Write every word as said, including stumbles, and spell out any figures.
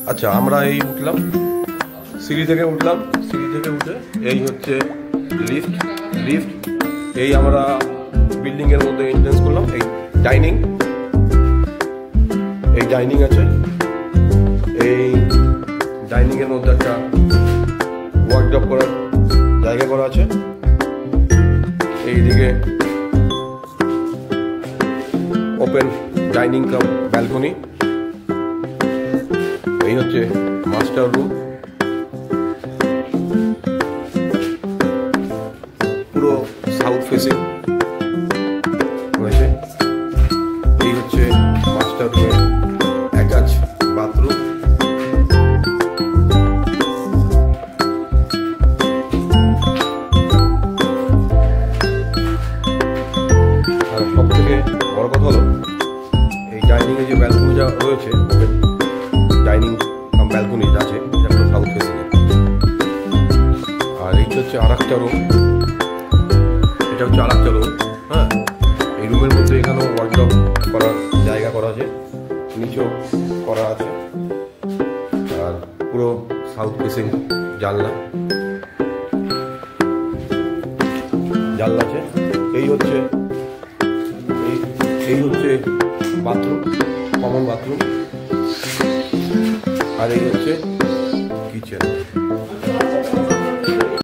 আচ্ছা, আমরা এই উঠলাম সিঁড়ি থেকে উঠলাম সিঁড়ি থেকে উঠে এই হচ্ছে লিফট লিফট এই আমরা বিল্ডিং এর মধ্যে এন্ট্রেন্স করলাম। এই ডাইনিং এই ডাইনিং আছে, এই ডাইনিং এর মধ্যে একটা ওয়ার্কশপ করার জায়গা করা আছে। এইদিকে ওপেন ডাইনিং কাম ব্যালকনি। এই হচ্ছে মাস্টার রুম, পুরো সাউথ ফেসিং রয়েছে। এই হচ্ছে মাস্টার রুমের অ্যাটাচ বাথরুম। আর সব থেকে বড় কথা হলো এই ডাইনিং এ যে ব্যালকনি যা রয়েছে, ডাইনিং কাম ব্যালকনি আছে, এটা হলো সাউথ ফেসিং। আর এই হচ্ছে আর একটা রুম, এটা হচ্ছে আর একটা রুম। হ্যাঁ, এই রুমের মধ্যে এখানেও ওয়ার্কশপ করার জায়গা করা আছে, নিচেও করা আছে। আর পুরো সাউথ ফেসিং জানলা জানলা আছে। এই হচ্ছে এই এই হচ্ছে বাথরুম, কমন বাথরুম। আর এই হচ্ছে